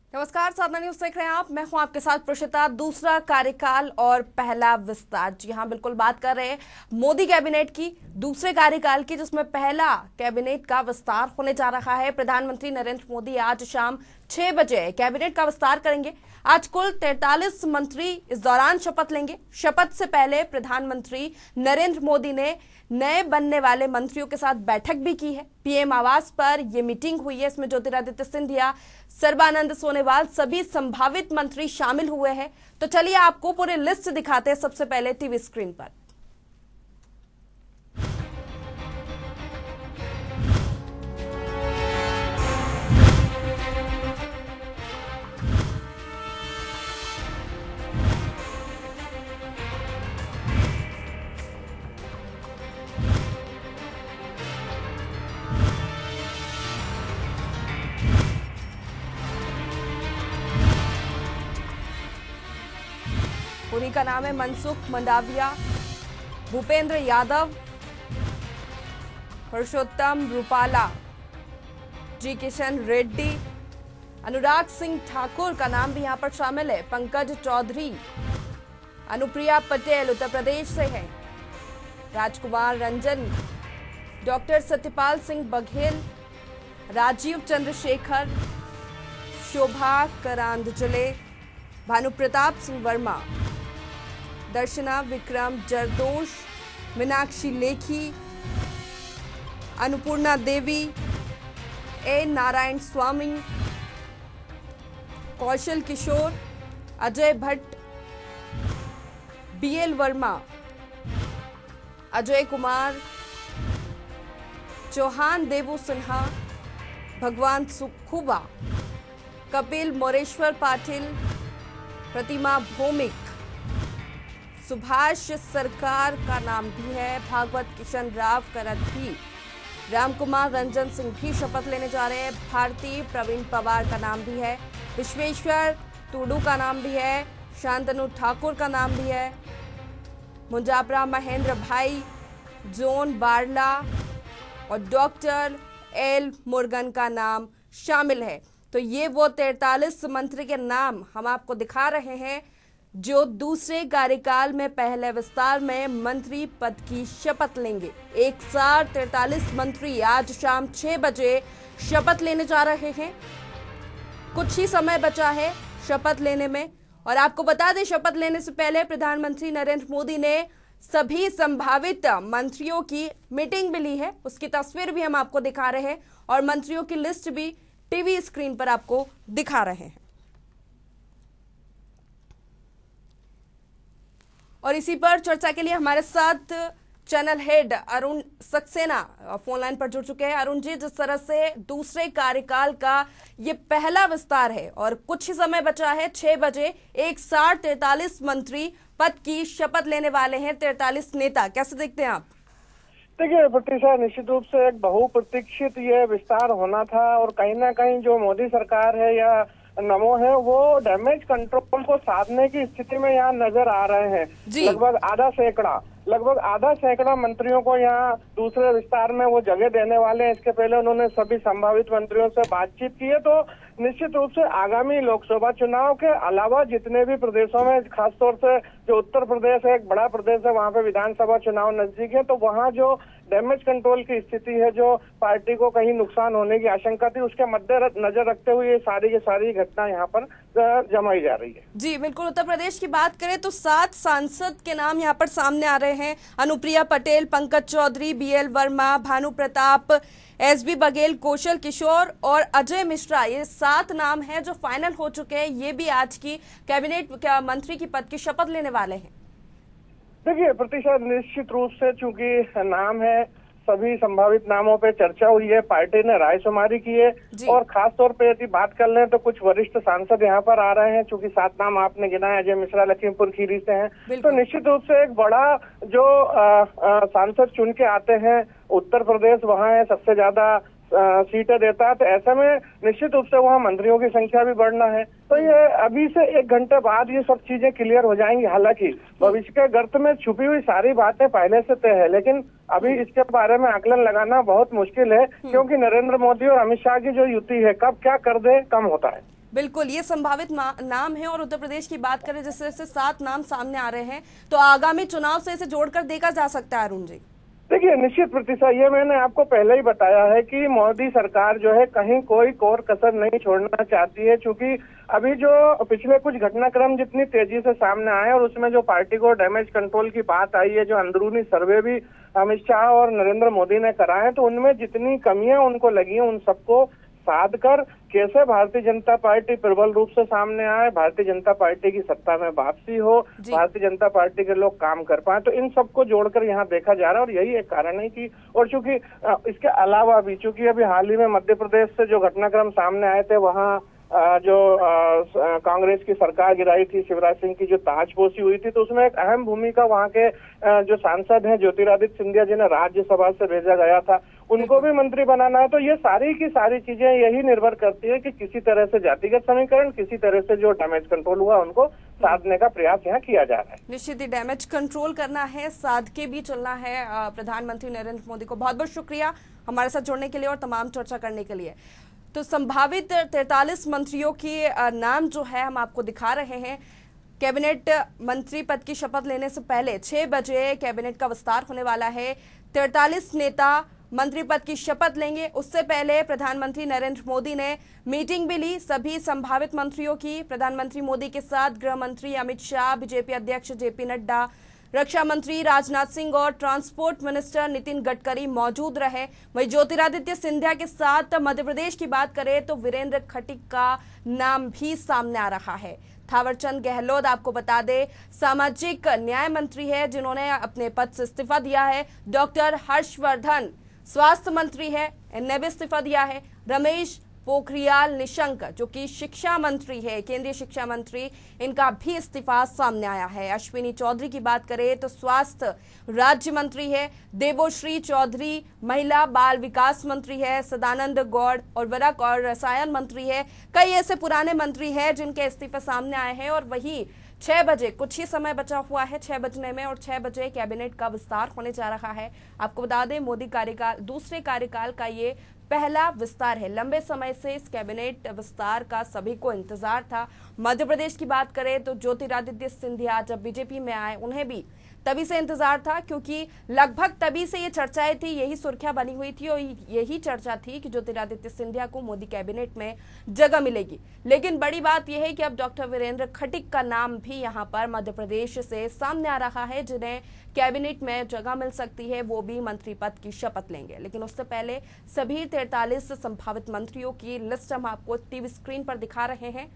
नमस्कार, साधना न्यूज देख रहे हैं आप। मैं हूं आपके साथ प्रोषिता। दूसरा कार्यकाल और पहला विस्तार, जी हां, बिल्कुल बात कर रहे हैं मोदी कैबिनेट की, दूसरे कार्यकाल की, जिसमें पहला कैबिनेट का विस्तार होने जा रहा है। प्रधानमंत्री नरेंद्र मोदी आज शाम 6 बजे कैबिनेट का विस्तार करेंगे। आज कुल 43 मंत्री इस दौरान शपथ लेंगे। शपथ से पहले प्रधानमंत्री नरेंद्र मोदी ने नए बनने वाले मंत्रियों के साथ बैठक भी की है। पीएम आवास पर यह मीटिंग हुई है। इसमें ज्योतिरादित्य सिंधिया, सर्बानंद सोनोवाल, सभी संभावित मंत्री शामिल हुए हैं। तो चलिए आपको पूरी लिस्ट दिखाते हैं सबसे पहले टीवी स्क्रीन पर। उन्हीं का नाम है मनसुख मंडाविया, भूपेंद्र यादव, पुरुषोत्तम रूपाला, जी किशन रेड्डी, अनुराग सिंह ठाकुर का नाम भी यहां पर शामिल है, पंकज चौधरी, अनुप्रिया पटेल उत्तर प्रदेश से है, Rajkumar Ranjan, doctor Satyapal Singh Baghel, Rajeev Chandrasekhar, Shobha Karandlaje, Bhanupratap Singh Verma, Darshana Vikram Jardosh, Meenakshi Lekhi, Annapurna Devi, A Narayan Swamy, Kaushal Kishore, Ajay Bhatt, BL Verma, Ajay Kumar, Chauhan Devu Sinha, Bhagwan Sukhuba, Kapil Moreshwar Patil, प्रतिमा भौमिक, सुभाष सरकार का नाम भी है, भागवत किशन राव करत भी, रामकुमार रंजन सिंह भी शपथ लेने जा रहे हैं, भारती प्रवीण पवार का नाम भी है, विश्वेश्वर तुडू का नाम भी है, शांतनु ठाकुर का नाम भी है, मुंजापरा महेंद्र भाई, जोन बारला और डॉक्टर एल मुर्गन का नाम शामिल है। तो ये वो 43 मंत्री के नाम हम आपको दिखा रहे हैं जो दूसरे कार्यकाल में पहले विस्तार में मंत्री पद की शपथ लेंगे। एक साथ 43 मंत्री आज शाम 6 बजे शपथ लेने जा रहे हैं। कुछ ही समय बचा है शपथ लेने में, और आपको बता दें, शपथ लेने से पहले प्रधानमंत्री नरेंद्र मोदी ने सभी संभावित मंत्रियों की मीटिंग भी ली है। उसकी तस्वीर भी हम आपको दिखा रहे हैं और मंत्रियों की लिस्ट भी टीवी स्क्रीन पर आपको दिखा रहे हैं। और इसी पर चर्चा के लिए हमारे साथ channel head Arun Saxena phone line पर जुड़ चुके हैं। अरुण जी, जिस तरह से दूसरे कार्यकाल का ये पहला विस्तार है और कुछ ही समय बचा है, 6 बजे एक साथ 43 मंत्री पद की शपथ लेने वाले हैं, 43 नेता, कैसे देखते हैं आप? देखिए प्रतिशा, निश्चित रूप से एक बहुप्रतीक्षित ये विस्तार होना था और कहीं ना कहीं जो मोदी सरकार है या नमो है वो डैमेज कंट्रोल को साधने की स्थिति में यहाँ नजर आ रहे हैं। लगभग आधा सैकड़ा मंत्रियों को यहाँ दूसरे विस्तार में वो जगह देने वाले हैं। इसके पहले उन्होंने सभी संभावित मंत्रियों से बातचीत की है। तो निश्चित रूप से आगामी लोकसभा चुनाव के अलावा जितने भी प्रदेशों में, खासतौर से जो उत्तर प्रदेश है, एक बड़ा प्रदेश है, वहाँ पे विधानसभा चुनाव नजदीक है, तो वहाँ जो डैमेज कंट्रोल की स्थिति है, जो पार्टी को कहीं नुकसान होने की आशंका थी, उसके मद्देनजर रखते हुए ये सारी की सारी घटना यहाँ पर जमाई जा रही है। जी बिल्कुल। उत्तर प्रदेश की बात करें तो 7 सांसद के नाम यहाँ पर सामने आ रहे हैं। अनुप्रिया पटेल, पंकज चौधरी, बीएल वर्मा, भानु प्रताप, एसबी बघेल, कौशल किशोर और अजय मिश्रा, ये 7 नाम हैं जो फाइनल हो चुके हैं। ये भी आज की कैबिनेट मंत्री की पद की शपथ लेने वाले हैं। देखिए प्रतिशत, निश्चित रूप से चूंकि नाम है, सभी संभावित नामों पे चर्चा हुई है, पार्टी ने रायशुमारी की है और खास तौर पे यदि बात कर लें तो कुछ वरिष्ठ सांसद यहाँ पर आ रहे हैं। चूंकि 7 नाम आपने गिनाए, अजय मिश्रा लखीमपुर खीरी से हैं, तो निश्चित रूप से एक बड़ा जो सांसद चुन के आते हैं, उत्तर प्रदेश वहाँ है सबसे ज्यादा सीटें देता है, तो ऐसे में निश्चित रूप से वहाँ मंत्रियों की संख्या भी बढ़ना है। तो ये अभी से 1 घंटे बाद ये सब चीजें क्लियर हो जाएंगी। हालांकि भविष्य के गर्त में छुपी हुई सारी बातें पहले से तय है, लेकिन अभी इसके बारे में आकलन लगाना बहुत मुश्किल है, क्योंकि नरेंद्र मोदी और अमित शाह की जो युति है, कब क्या कर दे कम होता है। बिल्कुल, ये संभावित नाम है। और उत्तर प्रदेश की बात करें, जिस तरह से 7 नाम सामने आ रहे हैं, तो आगामी चुनाव से इसे जोड़कर देखा जा सकता है। अरुण जी, देखिए, निश्चित प्रतिशत ये मैंने आपको पहले ही बताया है कि मोदी सरकार जो है कहीं कोई कोर कसर नहीं छोड़ना चाहती है, क्योंकि अभी जो पिछले कुछ घटनाक्रम जितनी तेजी से सामने आए और उसमें जो पार्टी को डैमेज कंट्रोल की बात आई है, जो अंदरूनी सर्वे भी अमित शाह और नरेंद्र मोदी ने कराए, तो उनमें जितनी कमियां उनको लगी हैं उन सबको साध कर कैसे भारतीय जनता पार्टी प्रबल रूप से सामने आए, भारतीय जनता पार्टी की सत्ता में वापसी हो, भारतीय जनता पार्टी के लोग काम कर पाए, तो इन सबको जोड़कर यहाँ देखा जा रहा है। और यही एक कारण है कि, और चूंकि इसके अलावा भी चूंकि अभी हाल ही में मध्य प्रदेश से जो घटनाक्रम सामने आए थे, वहाँ जो कांग्रेस की सरकार गिराई थी, शिवराज सिंह की जो ताजपोशी हुई थी, तो उसमें एक अहम भूमिका वहाँ के जो सांसद हैं ज्योतिरादित्य सिंधिया जिन्हें राज्यसभा से भेजा गया था, उनको भी मंत्री बनाना है। तो ये सारी की सारी चीजें यही निर्भर करती है कि किसी तरह से जातिगत समीकरण, किसी तरह से जो डैमेज कंट्रोल हुआ उनको साधने का प्रयास यहाँ किया जा रहा है। निश्चित ही डैमेज कंट्रोल करना है, साध के भी चलना है। प्रधानमंत्री नरेंद्र मोदी को बहुत बहुत शुक्रिया हमारे साथ जुड़ने के लिए और तमाम चर्चा करने के लिए। तो संभावित 43 मंत्रियों की नाम जो है हम आपको दिखा रहे हैं। कैबिनेट मंत्री पद की शपथ लेने से पहले 6 बजे कैबिनेट का विस्तार होने वाला है। 43 नेता मंत्री पद की शपथ लेंगे। उससे पहले प्रधानमंत्री नरेंद्र मोदी ने मीटिंग भी ली सभी संभावित मंत्रियों की। प्रधानमंत्री मोदी के साथ गृह मंत्री अमित शाह, बीजेपी अध्यक्ष जेपी नड्डा, रक्षा मंत्री राजनाथ सिंह और ट्रांसपोर्ट मिनिस्टर नितिन गडकरी मौजूद रहे। वहीं ज्योतिरादित्य सिंधिया के साथ मध्य प्रदेश की बात करें तो वीरेंद्र खटीक का नाम भी सामने आ रहा है। थावरचंद गहलोत आपको बता दे सामाजिक न्याय मंत्री है, जिन्होंने अपने पद से इस्तीफा दिया है। डॉक्टर हर्षवर्धन स्वास्थ्य मंत्री है, इन्हें भी इस्तीफा दिया है। रमेश पोखरियाल निशंक जो कि शिक्षा मंत्री है, केंद्रीय शिक्षा मंत्री, इनका भी इस्तीफा सामने आया है। अश्विनी चौधरी की बात करें तो स्वास्थ्य राज्य मंत्री है। देवोश्री चौधरी महिला बाल विकास मंत्री है। सदानंद गौड़ और वरक और रसायन मंत्री है। कई ऐसे पुराने मंत्री हैं जिनके इस्तीफे सामने आए हैं। और वही 6 बजे कुछ ही समय बचा हुआ है 6 बजने में, और 6 बजे कैबिनेट का विस्तार होने जा रहा है। आपको बता दें मोदी कार्यकाल दूसरे कार्यकाल का ये पहला विस्तार है। लंबे समय से इस कैबिनेट विस्तार का सभी को इंतजार था। मध्य प्रदेश की बात करें तो ज्योतिरादित्य सिंधिया जब बीजेपी में आए उन्हें भी तभी से इंतजार था, क्योंकि लगभग तभी से ये चर्चाएं थी, यही सुर्खियां बनी हुई थी और यही चर्चा थी कि ज्योतिरादित्य सिंधिया को मोदी कैबिनेट में जगह मिलेगी। लेकिन बड़ी बात यह है कि अब डॉक्टर वीरेंद्र खटीक का नाम भी यहां पर मध्य प्रदेश से सामने आ रहा है, जिन्हें कैबिनेट में जगह मिल सकती है। वो भी मंत्री पद की शपथ लेंगे। लेकिन उससे पहले सभी 43 संभावित मंत्रियों की लिस्ट हम आपको टीवी स्क्रीन पर दिखा रहे हैं।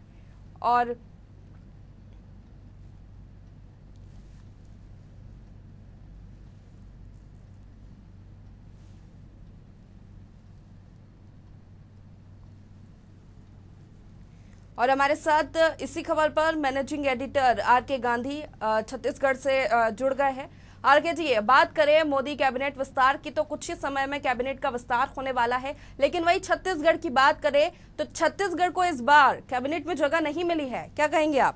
और हमारे साथ इसी खबर पर managing editor RK. Gandhi Chhattisgarh से जुड़ गए हैं। आर.के. जी, बात करें मोदी कैबिनेट विस्तार की तो कुछ ही समय में कैबिनेट का विस्तार होने वाला है, लेकिन वही छत्तीसगढ़ की बात करें तो छत्तीसगढ़ को इस बार कैबिनेट में जगह नहीं मिली है, क्या कहेंगे आप?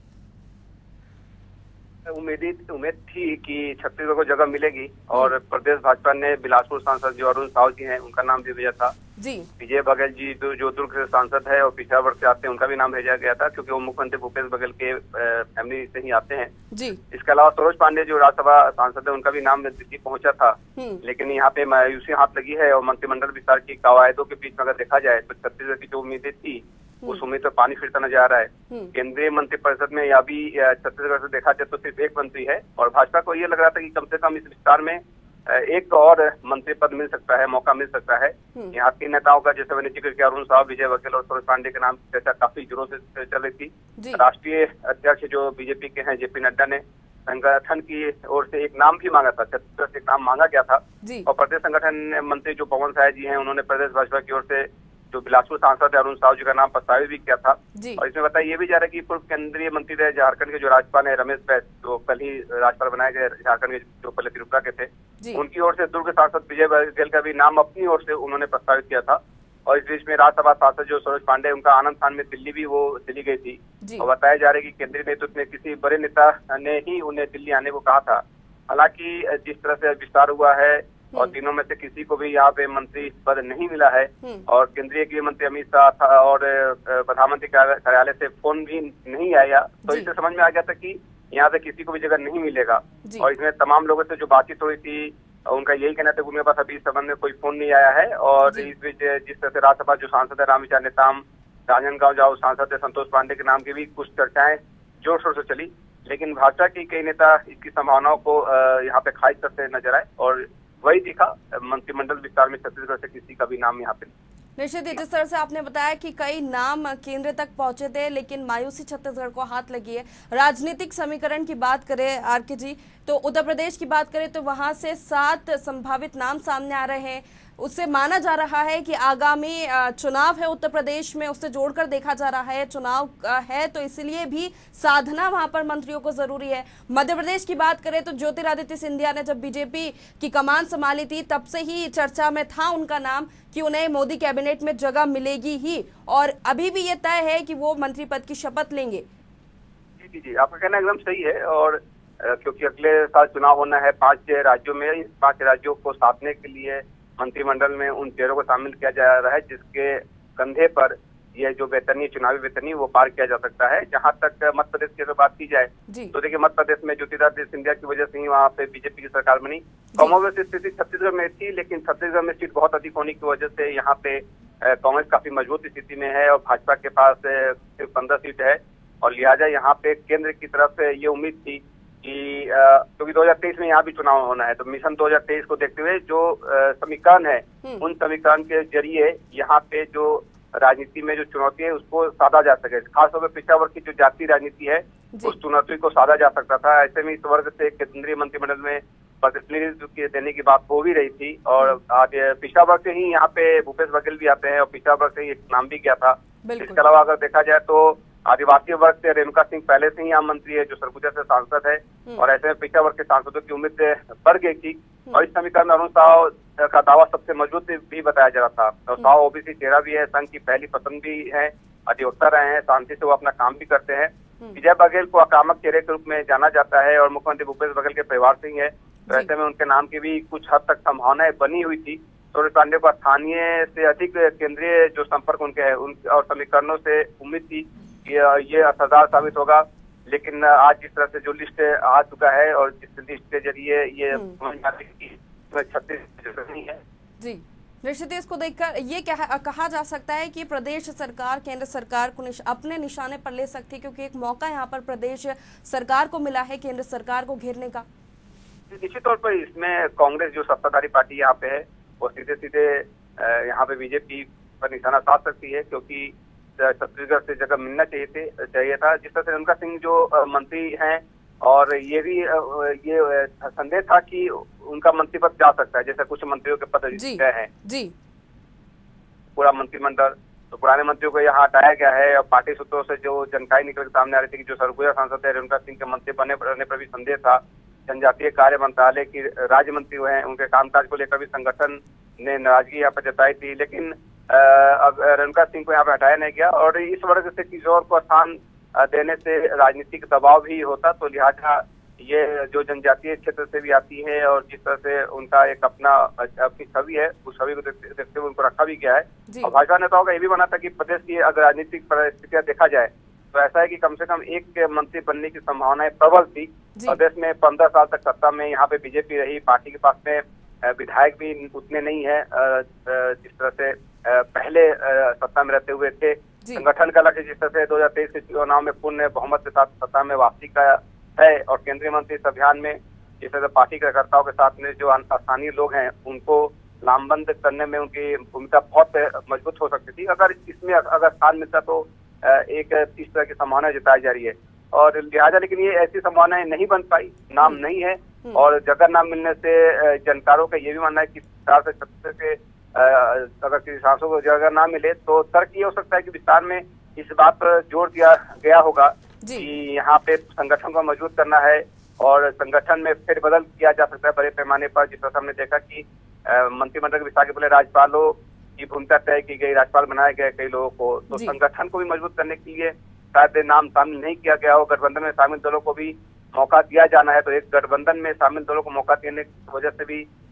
उम्मीद थी कि छत्तीसगढ़ को जगह मिलेगी और प्रदेश भाजपा ने बिलासपुर सांसद जो अरुण साहू जी हैं उनका नाम भी भेजा था जी। विजय बघेल जी जो दुर्ग से सांसद है और पिछड़ा वर्ग से आते हैं, उनका भी नाम भेजा गया था, क्योंकि वो मुख्यमंत्री भूपेश बघेल के फैमिली से ही आते हैं जी। इसके अलावा सरोज पांडे जो राज्यसभा सांसद है उनका भी नाम दिल्ली पहुंचा था, लेकिन यहाँ पे मायूसी हाथ लगी है। और मंत्रिमंडल विस्तार की कवायदों के बीच में अगर देखा जाए तो छत्तीसगढ़ की जो उम्मीदें थी उस उम्मीद पर पानी फिरता नजर आ रहा है। केंद्रीय मंत्रिपरिषद में या भी छत्तीसगढ़ से देखा जाए तो सिर्फ एक मंत्री है और भाजपा को ये लग रहा था कि कम से कम इस विस्तार में एक और मंत्री पद मिल सकता है, मौका मिल सकता है। यहाँ तीन नेताओं का, जैसे मैंने जिक्र किया, अरुण साहू, विजय बघेल और सरोज पांडे के नाम की चर्चा काफी जोरों से चल रही थी। राष्ट्रीय अध्यक्ष जो बीजेपी के हैं जेपी नड्डा ने संगठन की ओर से एक नाम भी मांगा था, छत्तीसगढ़ से एक नाम मांगा गया था। और प्रदेश संगठन मंत्री जो पवन साय जी हैं उन्होंने प्रदेश भाजपा की ओर से जो बिलासपुर सांसद है अरुण साहू जी का नाम प्रस्तावित भी किया था। और इसमें बताया ये भी जा रहा है कि पूर्व केंद्रीय मंत्री रहे झारखंड के जो राज्यपाल है रमेश बैस, जो कल ही राज्यपाल बनाए गए झारखंड के, जो पहले त्रिपुरा के थे, उनकी ओर से दुर्ग सांसद विजय बघेल का भी नाम अपनी ओर से उन्होंने प्रस्तावित किया था। और इस बीच में राज्यसभा सांसद जो सरोज पांडे, उनका आनंद स्थान में दिल्ली भी वो चली गई थी। और बताया जा रहा है कि केंद्रीय नेतृत्व ने किसी बड़े नेता ने ही उन्हें दिल्ली आने को कहा था। हालांकि जिस तरह से विस्तार हुआ है और तीनों में से किसी को भी यहाँ पे मंत्री पद नहीं मिला है। और केंद्रीय गृह मंत्री अमित शाह था और प्रधानमंत्री कार्यालय से फोन भी नहीं आया, तो इससे समझ में आ गया था कि यहाँ पे किसी को भी जगह नहीं मिलेगा। और इसमें तमाम लोगों से जो बातचीत हुई थी उनका यही कहना था कि उनके पास अभी इस संबंध में कोई फोन नहीं आया है। और इस बीच जिस तरह से राज्यसभा जो सांसद है रामविचार नेताम, राजनांदगांव जाओ सांसद है संतोष पांडे के नाम की भी कुछ चर्चाएं जोर शोर से चली, लेकिन भाजपा के कई नेता इसकी संभावनाओं को यहाँ पे खारिज करते नजर आए और वही दिखा मंत्रिमंडल विस्तार में छत्तीसगढ़ से किसी का भी नाम यहाँ पे। निश्चित ही जिस तरह से आपने बताया कि कई नाम केंद्र तक पहुंचे थे, लेकिन मायूसी छत्तीसगढ़ को हाथ लगी है। राजनीतिक समीकरण की बात करें आरके जी, तो उत्तर प्रदेश की बात करें तो वहां से 7 संभावित नाम सामने आ रहे हैं। उससे माना जा रहा है कि आगामी चुनाव है उत्तर प्रदेश में, उससे जोड़कर देखा जा रहा है चुनाव है, तो इसलिए भी साधना वहां पर मंत्रियों को जरूरी है। मध्य प्रदेश की बात करें तो ज्योतिरादित्य सिंधिया ने जब बीजेपी की कमान संभाली थी तब से ही चर्चा में था उनका नाम कि उन्हें मोदी कैबिनेट में जगह मिलेगी ही, और अभी भी ये तय है कि वो मंत्री पद की शपथ लेंगे। जी जी, आपका कहना एकदम सही है। और क्योंकि अगले साल चुनाव होना है 5 राज्यों में, इन 5 राज्यों को साधने के लिए मंत्रिमंडल में उन चेहरों को शामिल किया जा रहा है जिसके कंधे पर ये जो वेतनी चुनावी वेतनी वो पार किया जा सकता है। जहां तक मध्य प्रदेश की अगर बात की जाए तो देखिए मध्य प्रदेश में ज्योतिरादित्य सिंधिया की वजह से ही वहाँ पे बीजेपी की सरकार बनी। कमोवेश स्थिति छत्तीसगढ़ में थी, लेकिन छत्तीसगढ़ में सीट बहुत अधिक होने की वजह से यहाँ पे कांग्रेस काफी मजबूत स्थिति में है और भाजपा के पास सिर्फ 15 सीट है। और लिहाजा यहाँ पे केंद्र की तरफ से ये उम्मीद थी कि क्योंकि 2023 में यहाँ भी चुनाव होना है, तो मिशन 2023 को देखते हुए जो समीकरण है उन समीकरण के जरिए यहाँ पे जो राजनीति में जो चुनौती है उसको साधा जा सके। खासतौर पर पिछड़ा वर्ग की जो जातीय राजनीति है उस चुनौती को साधा जा सकता था। ऐसे में इस वर्ग से केंद्रीय मंत्रिमंडल में प्रतिनिधित्व देने की बात हो भी रही थी। और आज पिछड़ा वर्ग से ही यहाँ पे भूपेश बघेल भी आते हैं और पिछड़ा वर्ग से ही एक नाम भी गया था। इसके अलावा अगर देखा जाए तो आदिवासी वर्ग से रेणुका सिंह पहले से ही यहाँ मंत्री है जो सरगुजा से सांसद है, और ऐसे में पिछड़ा वर्ग के सांसदों की उम्मीद बढ़ गई थी। और इस समीकरण में अरुण साव का दावा सबसे मजबूत भी बताया जा रहा था। और साव ओबीसी चेहरा भी है, संघ की पहली पसंद भी है, अधिवक्ता रहे हैं, शांति से वो अपना काम भी करते हैं। विजय बघेल को आक्रामक चेहरे के रूप में जाना जाता है और मुख्यमंत्री भूपेश बघेल के परिवार से ही है, तो ऐसे में उनके नाम की भी कुछ हद तक संभावनाएं बनी हुई थी। सूर्य पांडे को स्थानीय से अधिक केंद्रीय जो संपर्क उनके है उन और समीकरणों से उम्मीद थी ये असरदार साबित होगा। लेकिन आज जिस तरह से जो लिस्ट आ चुका है और जिस लिस्ट के जरिए ये समझ में आता है कि 36 नहीं है जी, निश्चित इसको देखकर ये कहा जा सकता है कि प्रदेश सरकार केंद्र सरकार को अपने निशाने पर ले सकती है, क्योंकि एक मौका यहाँ पर प्रदेश सरकार को मिला है केंद्र सरकार को घेरने का। निश्चित तौर पर इसमें कांग्रेस जो सत्ताधारी पार्टी यहाँ पे है वो सीधे सीधे यहाँ पे बीजेपी पर निशाना साध सकती है, क्योंकि छत्तीसगढ़ से जगह मिलना चाहिए था। जिस तरह से रेणुका सिंह जो मंत्री हैं और ये भी ये संदेह था कि उनका मंत्री पद जा सकता है, जैसे कुछ मंत्रियों के पद गए हैं जी पूरा मंत्रिमंडल, तो पुराने मंत्रियों को यहाँ हटाया गया है। और पार्टी सूत्रों से जो जानकारी निकल के सामने आ रही थी कि जो सरगुजा सांसद है रेणुका सिंह के मंत्री रहने पर भी संदेह था। जनजातीय कार्य मंत्रालय की राज्य मंत्री हुए हैं, उनके कामकाज को लेकर भी संगठन ने नाराजगी यहाँ पर जताई थी, लेकिन रेणुका सिंह को यहाँ पे हटाया नहीं गया। और इस वर्ग से किशोर को स्थान देने से राजनीतिक दबाव भी होता, तो लिहाजा ये जो जनजातीय क्षेत्र से भी आती है और जिस तरह से उनका एक अपनी छवि है उस छवि को देखते हुए उनको रखा भी गया है। और भाजपा नेताओं का ये भी मानना था कि प्रदेश की अगर राजनीतिक परिस्थितियां देखा जाए तो ऐसा है कि कम से कम एक मंत्री बनने की संभावनाएं प्रबल थी। प्रदेश में 15 साल तक सत्ता में यहाँ पे बीजेपी रही, पार्टी के पास में विधायक भी उतने नहीं है जिस तरह से पहले सत्ता में रहते हुए थे। संगठन का लक्ष्य जिस तरह से 2023 के चुनाव में पूर्ण बहुमत के साथ सत्ता में वापसी का है, और केंद्रीय मंत्री इस अभियान में जिस तरह से पार्टी कार्यकर्ताओं के साथ में जो स्थानीय लोग हैं उनको लामबंद करने में उनकी भूमिका बहुत मजबूत हो सकती थी। अगर इसमें अगर स्थान मिलता तो एक इस तरह की संभावना जताई जा रही है और लिहाजा, लेकिन ये ऐसी संभावनाएं नहीं बन पाई, नाम नहीं है। और जगह नाम मिलने से जानकारों का ये भी मानना है कि 4 से 36 के अगर किसी सांसद को जगह ना मिले तो तर्क ये हो सकता है कि विस्तार में इस बात पर जोर दिया गया होगा कि यहाँ पे संगठन को मजबूत करना है और संगठन में फेरबदल किया जा सकता है बड़े पैमाने पर। जिस तरह हमने देखा कि मंत्रिमंडल के विस्तार के पहले राज्यपालों की भूमिका तय की गई, राज्यपाल बनाए गए कई लोगों को, तो संगठन को भी मजबूत करने के लिए शायद नाम शामिल नहीं किया गया हो। गठबंधन में शामिल दलों को भी मौका दिया जाना है, तो एक गठबंधन में शामिल दलों को मौका देने की वजह से भी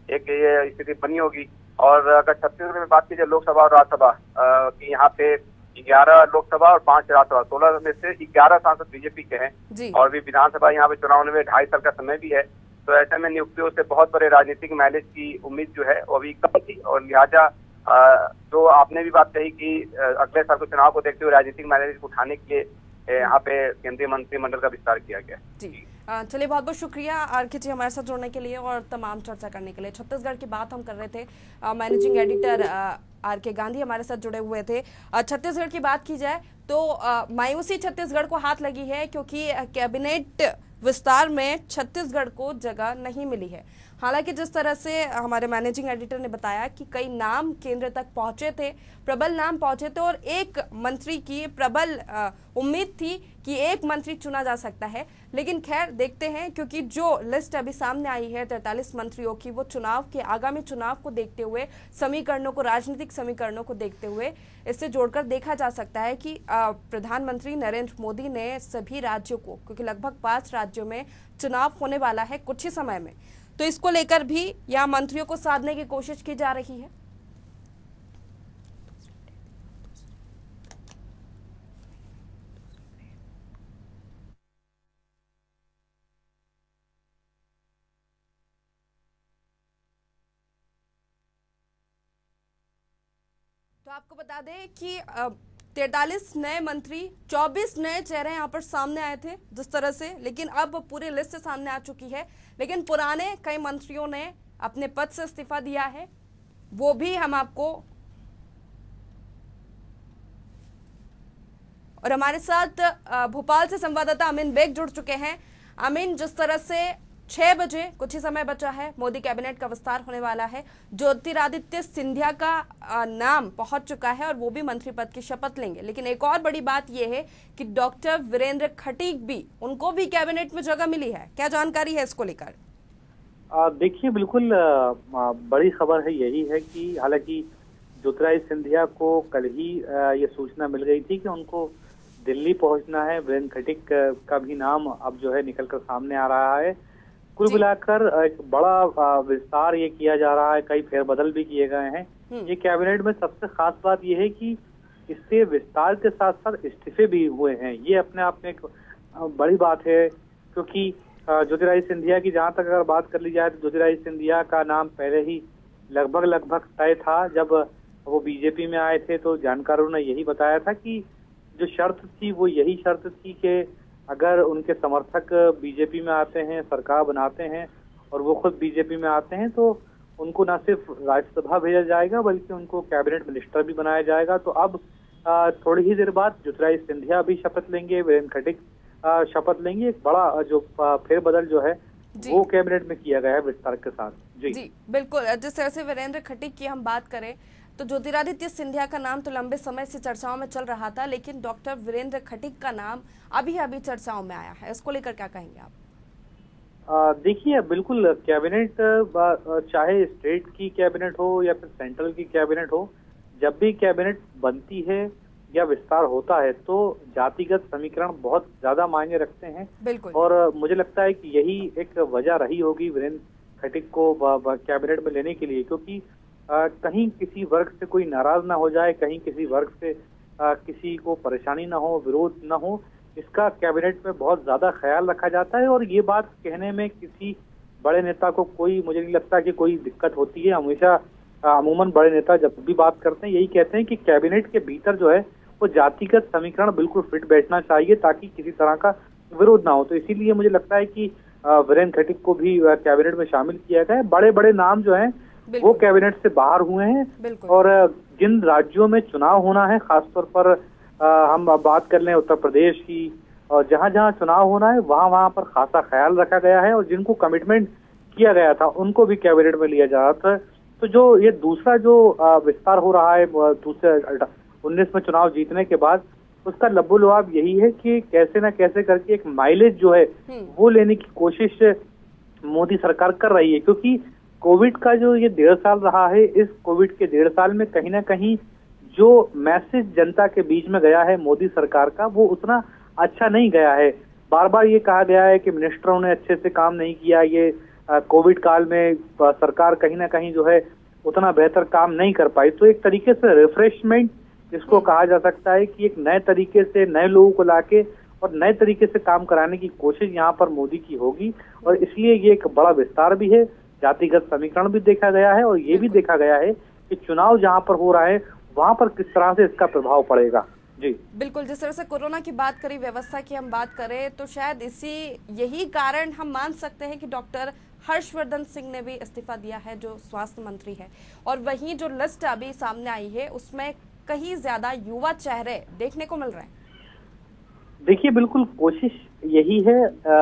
एक ये स्थिति बनी होगी। और अगर छत्तीसगढ़ में बात की जाए लोकसभा और राज्यसभा की, यहाँ पे 11 लोकसभा और 5 राज्यसभा, 16 में से 11 सांसद बीजेपी के हैं और भी विधानसभा यहाँ पे चुनाव होने में 2.5 साल का समय भी है। तो ऐसे में नियुक्तियों से बहुत बड़े राजनीतिक माइलेज की उम्मीद जो है वो अभी कम थी, और लिहाजा जो आपने भी बात कही कि अगले साल के चुनाव को देखते हुए राजनीतिक माइलेज उठाने के लिए यहाँ पे केंद्रीय मंत्रिमंडल का विस्तार किया गया। जी चलिए, बहुत बहुत शुक्रिया आरके जी हमारे साथ जुड़ने के लिए और तमाम चर्चा करने के लिए। छत्तीसगढ़ की बात हम कर रहे थे, मैनेजिंग एडिटर आरके गांधी हमारे साथ जुड़े हुए थे। छत्तीसगढ़ की बात की जाए तो मायूसी छत्तीसगढ़ को हाथ लगी है, क्योंकि कैबिनेट विस्तार में छत्तीसगढ़ को जगह नहीं मिली है। हालांकि जिस तरह से हमारे मैनेजिंग एडिटर ने बताया कि कई नाम केंद्र तक पहुंचे थे, प्रबल नाम पहुंचे थे, और एक मंत्री की प्रबल उम्मीद थी कि एक मंत्री चुना जा सकता है। लेकिन खैर देखते हैं, क्योंकि जो लिस्ट अभी सामने आई है 43 मंत्रियों की, वो चुनाव के आगामी चुनाव को देखते हुए, समीकरणों को, राजनीतिक समीकरणों को देखते हुए इससे जोड़कर देखा जा सकता है कि प्रधानमंत्री नरेंद्र मोदी ने सभी राज्यों को, क्योंकि लगभग 5 राज्यों में चुनाव होने वाला है कुछ ही समय में, तो इसको लेकर भी यहाँ मंत्रियों को साधने की कोशिश की जा रही है। तो आपको बता दें कि 43 नए मंत्री, 24 नए चेहरे यहाँ पर सामने आए थे जिस तरह से, लेकिन अब पूरी लिस्ट सामने आ चुकी है। लेकिन पुराने कई मंत्रियों ने अपने पद से इस्तीफा दिया है, वो भी हम आपको, और हमारे साथ भोपाल से संवाददाता अमीन बेग जुड़ चुके हैं। अमीन, जिस तरह से 6 बजे कुछ ही समय बचा है, मोदी कैबिनेट का विस्तार होने वाला है, ज्योतिरादित्य सिंधिया का नाम पहुंच चुका है और वो भी मंत्री पद की शपथ लेंगे। लेकिन एक और बड़ी बात यह है कि डॉक्टर वीरेंद्र खटीक भी, उनको भी कैबिनेट में जगह मिली है। क्या जानकारी है इसको लेकर? देखिए, बिल्कुल बड़ी खबर है यही है कि हालांकि ज्योतिरादित्य सिंधिया को कल ही ये सूचना मिल गई थी कि उनको दिल्ली पहुंचना है। वीरेंद्र खटीक का भी नाम अब जो है निकलकर सामने आ रहा है। कुल मिलाकर एक बड़ा विस्तार ये किया जा रहा है, कई फेरबदल भी किए गए हैं। ये कैबिनेट में सबसे खास बात ये है कि इससे विस्तार के साथ साथ इस्तीफे भी हुए हैं। ये अपने आप में एक बड़ी बात है, क्योंकि ज्योतिरादित्य सिंधिया की जहां तक अगर बात कर ली जाए तो ज्योतिरादित्य सिंधिया का नाम पहले ही लगभग तय था। जब वो बीजेपी में आए थे तो जानकारों ने यही बताया था कि जो शर्त थी वो यही शर्त थी कि अगर उनके समर्थक बीजेपी में आते हैं, सरकार बनाते हैं और वो खुद बीजेपी में आते हैं, तो उनको न सिर्फ राज्यसभा भेजा जाएगा बल्कि उनको कैबिनेट मिनिस्टर भी बनाया जाएगा। तो अब थोड़ी ही देर बाद ज्योतिरादित्य सिंधिया भी शपथ लेंगे, वीरेंद्र खटीक शपथ लेंगे। एक बड़ा जो फेरबदल जो है वो कैबिनेट में किया गया है विस्तार के साथ। जी बिल्कुल। जिस तरह से वीरेंद्र खटीक की हम बात करें तो ज्योतिरादित्य सिंधिया का नाम तो लंबे समय से चर्चाओं में चल रहा था, लेकिन डॉक्टर वीरेंद्र खटीक का नाम अभी चर्चाओं में आया है। इसको लेकर क्या कहेंगे आप? देखिए, बिल्कुल कैबिनेट, चाहे स्टेट की कैबिनेट हो या फिर सेंट्रल की कैबिनेट हो, जब भी कैबिनेट बनती है या विस्तार होता है तो जातिगत समीकरण बहुत ज्यादा मायने रखते हैं। और मुझे लगता है कि यही एक वजह रही होगी वीरेंद्र खटीक को कैबिनेट में लेने के लिए, क्योंकि कहीं किसी वर्ग से कोई नाराज ना हो जाए, कहीं किसी वर्ग से किसी को परेशानी ना हो, विरोध ना हो, इसका कैबिनेट में बहुत ज्यादा ख्याल रखा जाता है। और ये बात कहने में किसी बड़े नेता को कोई, मुझे नहीं लगता कि कोई दिक्कत होती है। हमेशा अमूमन बड़े नेता जब भी बात करते हैं यही कहते हैं कि कैबिनेट के भीतर जो है वो जातिगत समीकरण बिल्कुल फिट बैठना चाहिए ताकि किसी तरह का विरोध ना हो। तो इसीलिए मुझे लगता है कि वीरेंद्र खटीक को भी कैबिनेट में शामिल किया गया है। बड़े बड़े नाम जो हैं वो कैबिनेट से बाहर हुए हैं। और जिन राज्यों में चुनाव होना है, खासतौर पर हम बात कर लें उत्तर प्रदेश की, और जहां जहां चुनाव होना है वहां पर खासा ख्याल रखा गया है और जिनको कमिटमेंट किया गया था उनको भी कैबिनेट में लिया जा रहा था। तो जो ये दूसरा जो विस्तार हो रहा है दूसरे 19 में चुनाव जीतने के बाद, उसका लब्बो-लुआब यही है कि कैसे ना कैसे करके एक माइलेज जो है वो लेने की कोशिश मोदी सरकार कर रही है। क्योंकि कोविड का जो ये 1.5 साल रहा है, इस कोविड के 1.5 साल में कहीं ना कहीं जो मैसेज जनता के बीच में गया है मोदी सरकार का, वो उतना अच्छा नहीं गया है। बार बार ये कहा गया है कि मिनिस्टरों ने अच्छे से काम नहीं किया, ये कोविड काल में सरकार कहीं ना कहीं जो है उतना बेहतर काम नहीं कर पाई। तो एक तरीके से रिफ्रेशमेंट इसको कहा जा सकता है कि एक नए तरीके से नए लोगों को लाके और नए तरीके से काम कराने की कोशिश यहाँ पर मोदी की होगी, और इसलिए ये एक बड़ा विस्तार भी है, जातिगत समीकरण भी देखा गया है, और ये भी देखा गया है कि चुनाव जहाँ पर हो रहा है वहां पर किस तरह से इसका प्रभाव पड़ेगा। जी बिल्कुल, जिस तरह से कोरोना की बात करी, व्यवस्था की हम बात करें, तो शायद यही कारण हम मान सकते हैं कि डॉक्टर हर्षवर्धन सिंह ने भी इस्तीफा दिया है, जो स्वास्थ्य मंत्री है। और वहीं जो लिस्ट अभी सामने आई है उसमें कहीं ज्यादा युवा चेहरे देखने को मिल रहे हैं। देखिए, बिल्कुल कोशिश यही है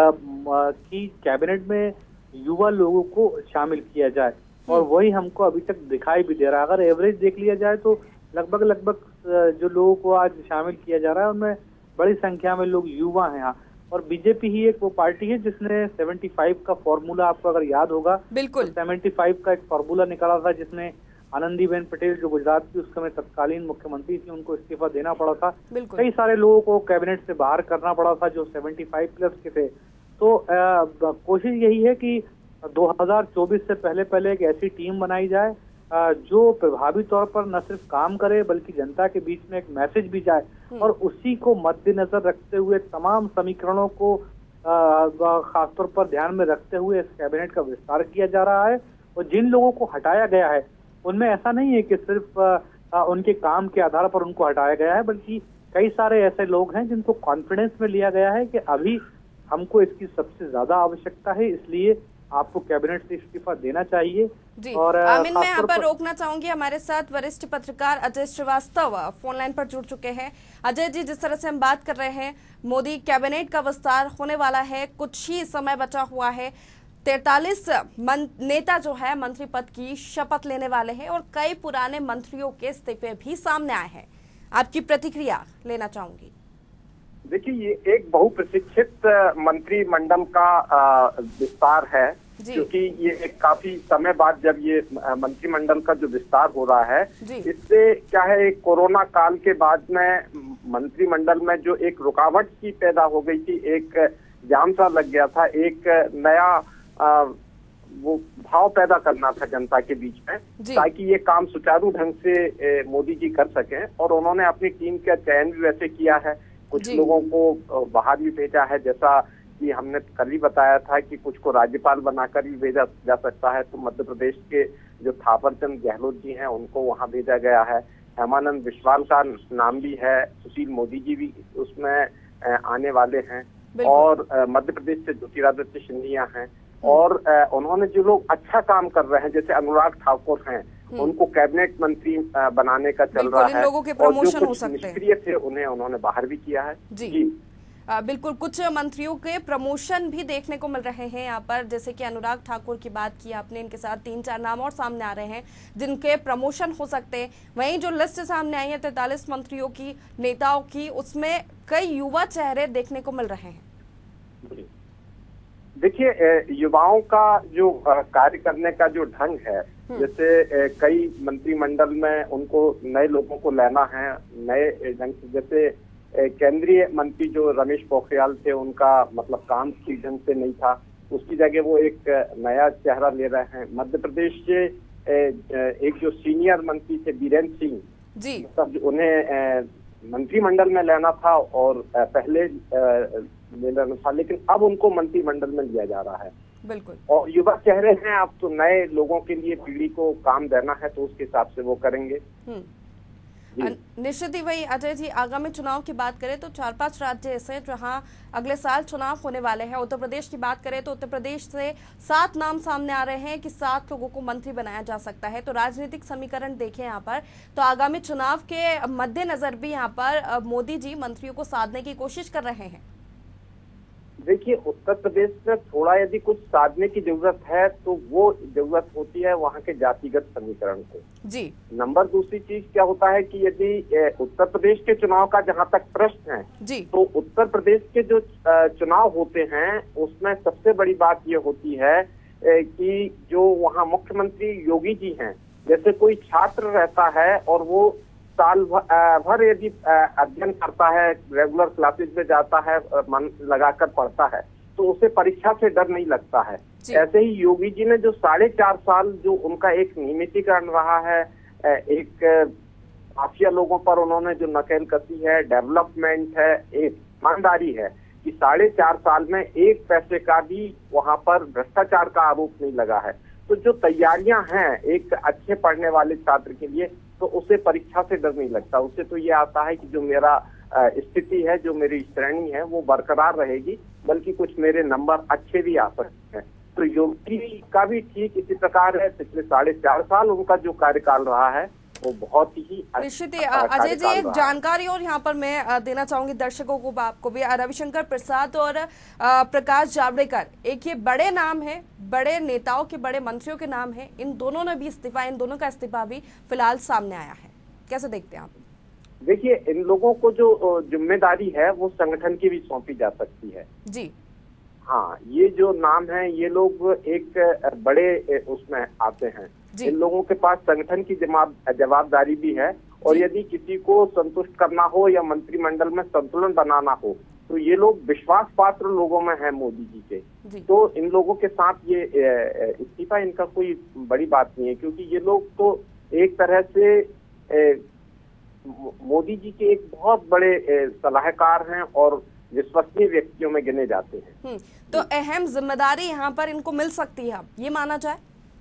कि कैबिनेट में युवा लोगों को शामिल किया जाए, और वही हमको अभी तक दिखाई भी दे रहा है। अगर एवरेज देख लिया जाए तो लगभग जो लोगों को आज शामिल किया जा रहा है उनमें बड़ी संख्या में लोग युवा हैं यहाँ। और बीजेपी ही एक वो पार्टी है जिसने 75 का फॉर्मूला, आपको अगर याद होगा, बिल्कुल, तो 75 का एक फॉर्मूला निकाला था जिसमें आनंदीबेन पटेल जो गुजरात की उस समय तत्कालीन मुख्यमंत्री थी, उनको इस्तीफा देना पड़ा था। कई सारे लोगों को कैबिनेट से बाहर करना पड़ा था जो 75 प्लस के थे। तो कोशिश यही है कि 2024 से पहले एक ऐसी टीम बनाई जाए जो प्रभावी तौर पर न सिर्फ काम करे बल्कि जनता के बीच में एक मैसेज भी जाए, और उसी को मद्देनजर रखते हुए तमाम समीकरणों को खासतौर पर ध्यान में रखते हुए इस कैबिनेट का विस्तार किया जा रहा है। और जिन लोगों को हटाया गया है उनमें ऐसा नहीं है कि सिर्फ उनके काम के आधार पर उनको हटाया गया है, बल्कि कई सारे ऐसे लोग हैं जिनको कॉन्फिडेंस में लिया गया है कि अभी हमको इसकी सबसे ज्यादा आवश्यकता है, इसलिए आपको कैबिनेट से इस्तीफा देना चाहिए। जी, और आमिन, मैं यहाँ पर रोकना चाहूंगी। हमारे साथ वरिष्ठ पत्रकार अजय श्रीवास्तव फोन लाइन पर जुड़ चुके हैं। अजय जी, जिस तरह से हम बात कर रहे हैं, मोदी कैबिनेट का विस्तार होने वाला है, कुछ ही समय बचा हुआ है, 43 नेता जो है मंत्री पद की शपथ लेने वाले हैं, और कई पुराने मंत्रियों के इस्तीफे भी सामने आए हैं। आपकी प्रतिक्रिया लेना चाहूंगी। देखिए, ये एक बहुप्रतीक्षित मंत्रिमंडल का विस्तार है, क्योंकि ये काफी समय बाद जब ये मंत्रिमंडल का जो विस्तार हो रहा है, इससे क्या है, कोरोना काल के बाद में मंत्रिमंडल में जो एक रुकावट सी पैदा हो गई थी, एक जाम सा लग गया था, एक नया वो भाव पैदा करना था जनता के बीच में, ताकि ये काम सुचारू ढंग से मोदी जी कर सकें। और उन्होंने अपनी टीम का चयन भी वैसे किया है, कुछ लोगों को बाहर भी भेजा है, जैसा कि हमने कल ही बताया था कि कुछ को राज्यपाल बनाकर भी भेजा जा सकता है। तो मध्य प्रदेश के जो थावरचंद गहलोत जी हैं उनको वहां भेजा गया है, हेमानंद बिस्वाल का नाम भी है, सुशील मोदी जी भी उसमें आने वाले हैं, और मध्य प्रदेश से ज्योतिरादित्य सिंधिया हैं। और उन्होंने जो लोग अच्छा काम कर रहे हैं, जैसे अनुराग ठाकुर हैं, उनको कैबिनेट मंत्री बनाने का चल रहा है, लोगों के प्रमोशन हो सकते हैं। निष्क्रिय थे उन्होंने बाहर भी किया है। जी बिल्कुल, कुछ मंत्रियों के प्रमोशन भी देखने को मिल रहे हैं यहाँ पर, जैसे कि अनुराग ठाकुर की बात की आपने, इनके साथ 3-4 नाम और सामने आ रहे हैं जिनके प्रमोशन हो सकते हैं। वहीं जो लिस्ट सामने आई है 43 मंत्रियों की, नेताओं की, उसमें कई युवा चेहरे देखने को मिल रहे हैं। देखिए, युवाओं का जो कार्य करने का जो ढंग है, जैसे कई मंत्रिमंडल में उनको नए लोगों को लेना है, नए ढंग से, जैसे केंद्रीय मंत्री जो रमेश पोखरियाल थे, उनका मतलब काम ठीक ढंग से नहीं था, उसकी जगह वो एक नया चेहरा ले रहे हैं। मध्य प्रदेश से एक जो सीनियर मंत्री थे बीरेन्द्र सिंह जी, तब उन्हें मंत्रिमंडल में लेना था और पहले लेना था, लेकिन अब उनको मंत्रिमंडल में लिया जा रहा है। बिल्कुल, और युवा चेहरे हैं, अब तो नए लोगों के लिए पीढ़ी को काम देना है, तो उसके हिसाब से वो करेंगे। निश्चित ही। वही अजय जी, आगामी चुनाव की बात करें तो 4-5 राज्य ऐसे जहां अगले साल चुनाव होने वाले हैं। उत्तर प्रदेश की बात करें तो उत्तर प्रदेश से 7 नाम सामने आ रहे हैं कि 7 लोगों को मंत्री बनाया जा सकता है। तो राजनीतिक समीकरण देखें यहाँ पर, तो आगामी चुनाव के मद्देनजर भी यहाँ पर मोदी जी मंत्रियों को साधने की कोशिश कर रहे हैं। देखिए, उत्तर प्रदेश में थोड़ा यदि कुछ साधने की जरूरत है तो वो जरूरत होती है वहाँ के जातिगत समीकरण को। जी। नंबर दूसरी चीज क्या होता है कि यदि उत्तर प्रदेश के चुनाव का जहाँ तक प्रश्न है जी, तो उत्तर प्रदेश के जो चुनाव होते हैं उसमें सबसे बड़ी बात ये होती है कि जो वहाँ मुख्यमंत्री योगी जी हैं, जैसे कोई छात्र रहता है और वो साल भर यदि अध्ययन करता है, रेगुलर क्लासेज में जाता है, मन लगाकर पढ़ता है, तो उसे परीक्षा से डर नहीं लगता है। ऐसे ही योगी जी ने जो 4.5 साल जो उनका एक नियमितीकरण रहा है, एक माफिया लोगों पर उन्होंने जो नकेल कसी है, डेवलपमेंट है, एक ईमानदारी है कि 4.5 साल में एक पैसे का भी वहां पर भ्रष्टाचार का आरोप नहीं लगा है। तो जो तैयारियां हैं एक अच्छे पढ़ने वाले छात्र के लिए, तो उसे परीक्षा से डर नहीं लगता। उसे तो ये आता है कि जो मेरा स्थिति है, जो मेरी श्रेणी है वो बरकरार रहेगी, बल्कि कुछ मेरे नंबर अच्छे भी आ सकते हैं। तो योगी का भी ठीक इसी प्रकार है। पिछले 4.5 साल उनका जो कार्यकाल रहा है वो बहुत ही निश्चित। अजय जी, एक जानकारी और यहाँ पर मैं देना चाहूंगी दर्शकों को, आपको भी। रविशंकर प्रसाद और प्रकाश जावड़ेकर, एक ये बड़े नाम है, बड़े नेताओं के, बड़े मंत्रियों के नाम है। इन दोनों ने भी इस्तीफा, इन दोनों का इस्तीफा भी फिलहाल सामने आया है। कैसे देखते हैं आप? देखिए, इन लोगों को जो जिम्मेदारी है वो संगठन की भी सौंपी जा सकती है जी। हाँ, ये जो नाम है ये लोग एक बड़े उसमें आते हैं। इन लोगों के पास संगठन की जवाबदारी भी है, और यदि किसी को संतुष्ट करना हो या मंत्रिमंडल में संतुलन बनाना हो, तो ये लोग विश्वास पात्र लोगों में हैं मोदी जी के। तो इन लोगों के साथ ये इस्तीफा इनका कोई बड़ी बात नहीं है, क्योंकि ये लोग तो एक तरह से मोदी जी के एक बहुत बड़े सलाहकार हैं और विश्वसनीय व्यक्तियों में गिने जाते हैं। तो अहम जिम्मेदारी यहाँ पर इनको मिल सकती है, ये माना जाए?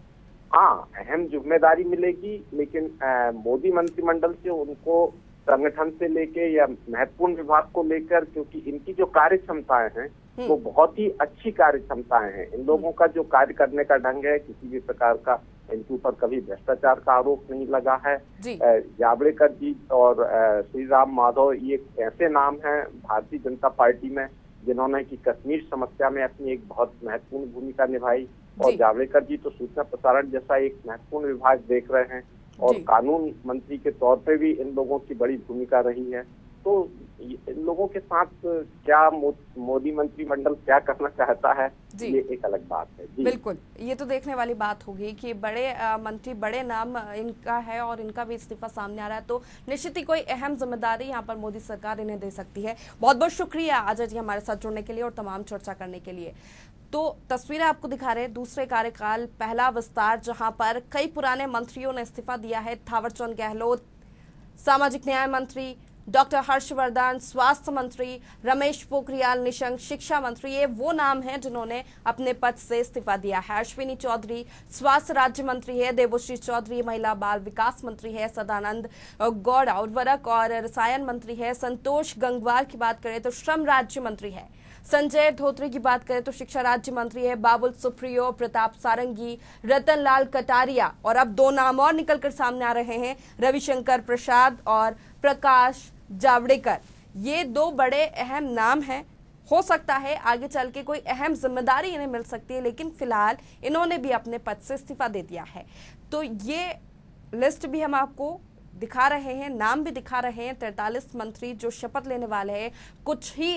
हाँ, अहम जिम्मेदारी मिलेगी, लेकिन मोदी मंत्रिमंडल से उनको संगठन से लेके या महत्वपूर्ण विभाग को लेकर, क्योंकि इनकी जो कार्य क्षमताएं हैं वो बहुत ही अच्छी कार्य क्षमताएं हैं। इन लोगों का जो कार्य करने का ढंग है, किसी भी प्रकार का इनके ऊपर कभी भ्रष्टाचार का आरोप नहीं लगा है। जावड़ेकर जी और श्री राम माधव ये ऐसे नाम हैं भारतीय जनता पार्टी में जिन्होंने की कश्मीर समस्या में अपनी एक बहुत महत्वपूर्ण भूमिका निभाई, और जावड़ेकर जी तो सूचना प्रसारण जैसा एक महत्वपूर्ण विभाग देख रहे हैं, और कानून मंत्री के तौर पे भी इन लोगों की बड़ी भूमिका रही है। तो इन लोगों के साथ क्या मोदी मंत्रिमंडल क्या करना चाहता है, ये एक अलग बात है जी। बिल्कुल, ये तो देखने वाली बात होगी कि बड़े मंत्री, बड़े नाम इनका है और इनका भी इस्तीफा सामने आ रहा है, तो निश्चित ही कोई अहम जिम्मेदारी यहाँ पर मोदी सरकार इन्हें दे सकती है। बहुत बहुत शुक्रिया अजय जी हमारे साथ जुड़ने के लिए और तमाम चर्चा करने के लिए। तो तस्वीरें आपको दिखा रहे हैं दूसरे कार्यकाल पहला विस्तार, जहां पर कई पुराने मंत्रियों ने इस्तीफा दिया है। थावरचंद गहलोत, सामाजिक न्याय मंत्री डॉक्टर हर्षवर्धन, स्वास्थ्य मंत्री रमेश पोखरियाल निशंक, शिक्षा मंत्री, ये वो नाम हैं जिन्होंने अपने पद से इस्तीफा दिया है। अश्विनी चौधरी स्वास्थ्य राज्य मंत्री है, देवश्री चौधरी महिला बाल विकास मंत्री है, सदानंद गौड़ा उर्वरक और रसायन मंत्री है, संतोष गंगवार की बात करें तो श्रम राज्य मंत्री है, संजय धोत्रे की बात करें तो शिक्षा राज्य मंत्री है, बाबुल सुप्रियो, प्रताप सारंगी, रतन लाल कटारिया, और अब दो नाम और निकलकर सामने आ रहे हैं, रविशंकर प्रसाद और प्रकाश जावड़ेकर। ये दो बड़े अहम नाम हैं। हो सकता है आगे चल के कोई अहम जिम्मेदारी इन्हें मिल सकती है, लेकिन फिलहाल इन्होंने भी अपने पद से इस्तीफा दे दिया है। तो ये लिस्ट भी हम आपको दिखा रहे हैं, नाम भी दिखा रहे हैं। 43 मंत्री जो शपथ लेने वाले हैं, कुछ ही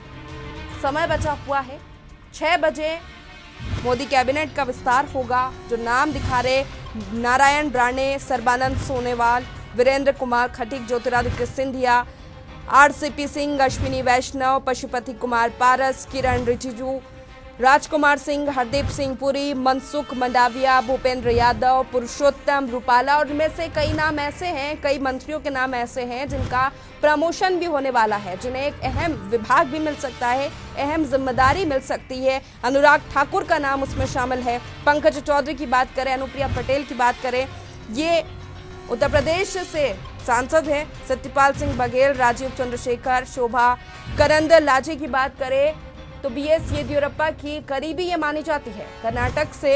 समय बचा हुआ है। 6 बजे मोदी कैबिनेट का विस्तार होगा। जो नाम दिखा रहे, नारायण राणे, सर्बानंद सोनोवाल, वीरेंद्र कुमार खटीक, ज्योतिरादित्य सिंधिया, आरसीपी सिंह, अश्विनी वैष्णव, पशुपति कुमार पारस, किरण रिजिजू, राजकुमार सिंह, हरदीप सिंह पुरी, मनसुख मंडाविया, भूपेंद्र यादव, पुरुषोत्तम रूपाला, और इनमें से कई नाम ऐसे हैं, कई मंत्रियों के नाम ऐसे हैं जिनका प्रमोशन भी होने वाला है, जिन्हें एक अहम विभाग भी मिल सकता है, अहम जिम्मेदारी मिल सकती है। अनुराग ठाकुर का नाम उसमें शामिल है, पंकज चौधरी की बात करें, अनुप्रिया पटेल की बात करें, ये उत्तर प्रदेश से सांसद है, सत्यपाल सिंह बघेल, राजीव चंद्रशेखर, शोभा करंदलाजे की बात करें तो बीएस येदियुरप्पा की करीबी ये मानी जाती है। कर्नाटक से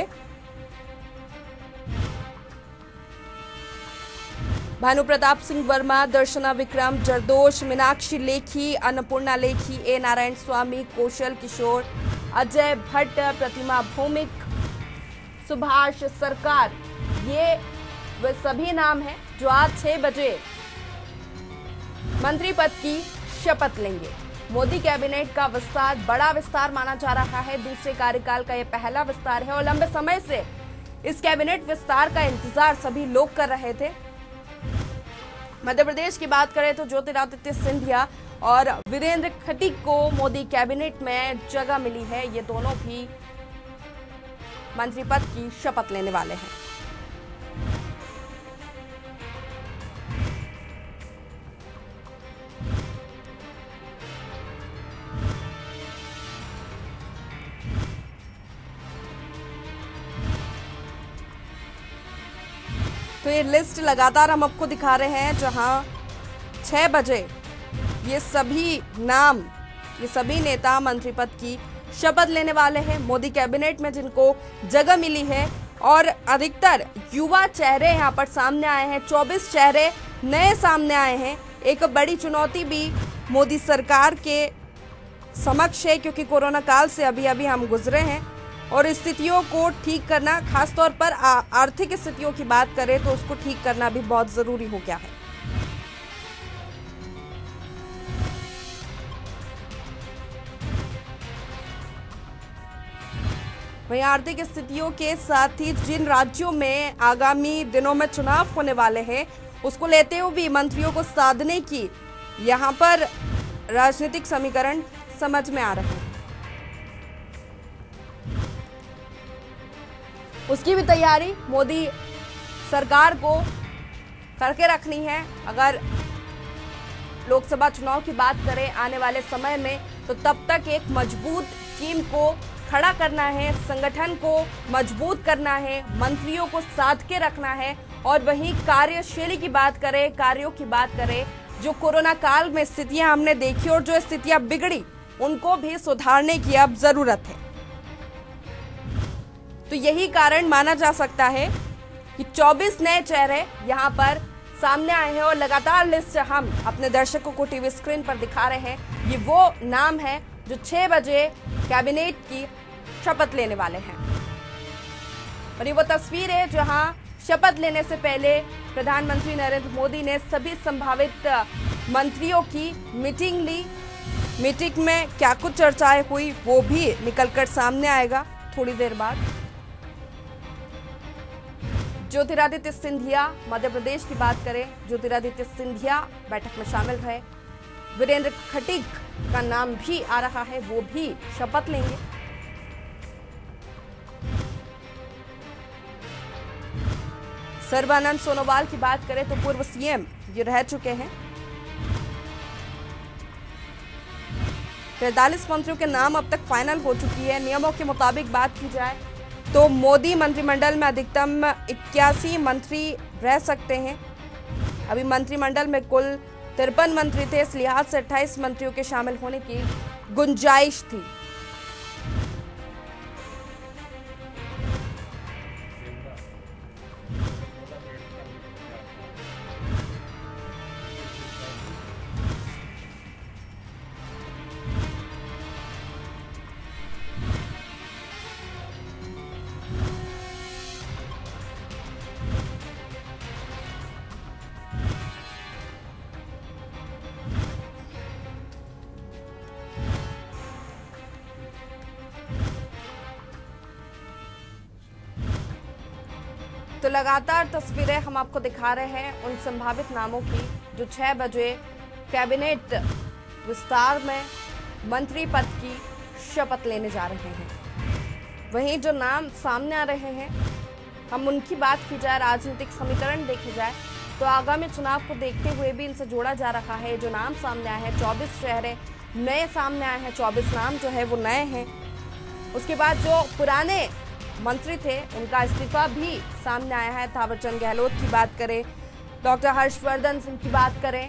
भानु प्रताप सिंह वर्मा, दर्शना विक्रम, जरदोश, मीनाक्षी लेखी, अन्नपूर्णा लेखी, ए नारायण स्वामी, कौशल किशोर, अजय भट्ट, प्रतिमा भौमिक, सुभाष सरकार, ये वे सभी नाम हैं जो आज 6 बजे मंत्री पद की शपथ लेंगे। मोदी कैबिनेट का विस्तार बड़ा विस्तार माना जा रहा है। दूसरे कार्यकाल का यह पहला विस्तार है और लंबे समय से इस कैबिनेट विस्तार का इंतजार सभी लोग कर रहे थे। मध्य प्रदेश की बात करें तो ज्योतिरादित्य सिंधिया और वीरेंद्र खटीक को मोदी कैबिनेट में जगह मिली है। ये दोनों भी मंत्री पद की शपथ लेने वाले हैं। तो ये लिस्ट लगातार हम आपको दिखा रहे हैं, जहां 6 बजे ये सभी नाम, ये सभी नेता मंत्री पद की शपथ लेने वाले हैं मोदी कैबिनेट में, जिनको जगह मिली है। और अधिकतर युवा चेहरे यहां पर सामने आए हैं, 24 चेहरे नए सामने आए हैं। एक बड़ी चुनौती भी मोदी सरकार के समक्ष है, क्योंकि कोरोना काल से अभी अभी हम गुजरे हैं और स्थितियों को ठीक करना, खासतौर पर आर्थिक स्थितियों की बात करें तो उसको ठीक करना भी बहुत जरूरी हो गया है। वहीं आर्थिक स्थितियों के साथ ही जिन राज्यों में आगामी दिनों में चुनाव होने वाले हैं, उसको लेते हुए भी मंत्रियों को साधने की यहां पर राजनीतिक समीकरण समझ में आ रहे हैं। उसकी भी तैयारी मोदी सरकार को करके रखनी है। अगर लोकसभा चुनाव की बात करें आने वाले समय में, तो तब तक एक मजबूत टीम को खड़ा करना है, संगठन को मजबूत करना है, मंत्रियों को साथ के रखना है। और वहीं कार्यशैली की बात करें, कार्यों की बात करें, जो कोरोना काल में स्थितियां हमने देखी और जो स्थितियां बिगड़ी, उनको भी सुधारने की अब जरूरत है। तो यही कारण माना जा सकता है कि 24 नए चेहरे यहां पर सामने आए हैं और लगातार लिस्ट हम अपने दर्शकों को टीवी स्क्रीन पर दिखा रहे हैं। ये वो नाम है जो 6 बजे कैबिनेट की शपथ लेने वाले हैं। और ये वो तस्वीर है जहां शपथ लेने से पहले प्रधानमंत्री नरेंद्र मोदी ने सभी संभावित मंत्रियों की मीटिंग ली। मीटिंग में क्या कुछ चर्चाएं हुई वो भी निकलकर सामने आएगा थोड़ी देर बाद। ज्योतिरादित्य सिंधिया, मध्य प्रदेश की बात करें, ज्योतिरादित्य सिंधिया बैठक में शामिल रहे। वीरेंद्र खटीक का नाम भी आ रहा है, वो भी शपथ लेंगे। सर्बानंद सोनोवाल की बात करें तो पूर्व सीएम ये रह चुके हैं। 43 मंत्रियों के नाम अब तक फाइनल हो चुकी है। नियमों के मुताबिक बात की जाए तो मोदी मंत्रिमंडल में अधिकतम 81 मंत्री रह सकते हैं। अभी मंत्रिमंडल में कुल 53 मंत्री थे, इस लिहाज से 28 मंत्रियों के शामिल होने की गुंजाइश थी। तो लगातार तस्वीरें हम आपको दिखा रहे हैं उन संभावित नामों की जो 6 बजे कैबिनेट विस्तार में मंत्री पद की शपथ लेने जा रहे हैं। वहीं जो नाम सामने आ रहे हैं, हम उनकी बात की जाए, राजनीतिक समीकरण देखे जाए तो आगामी चुनाव को देखते हुए भी इनसे जोड़ा जा रहा है। जो नाम सामने आए हैं, 24 चेहरे नए सामने आए हैं, 24 नाम जो है वो नए हैं। उसके बाद जो पुराने मंत्री थे उनका इस्तीफा भी सामने आया है। थावरचंद गहलोत की बात करें, डॉक्टर हर्षवर्धन सिंह की बात करें,